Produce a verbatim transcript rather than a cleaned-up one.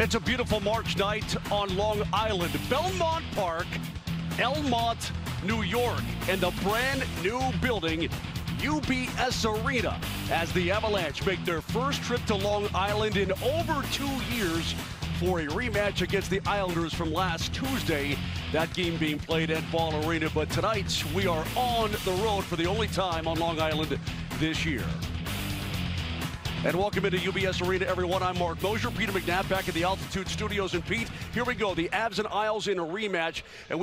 It's a beautiful March night on Long Island, Belmont Park, Elmont, New York, and a brand new building, U B S Arena, as the Avalanche make their first trip to Long Island in over two years for a rematch against the Islanders from last Tuesday. That game being played at Ball Arena, but tonight we are on the road for the only time on Long Island this year. And welcome into U B S Arena, everyone. I'm Mark Mosher, Peter McNabb back at the Altitude Studios. And Pete, here we go. The Avs and Isles in a rematch. And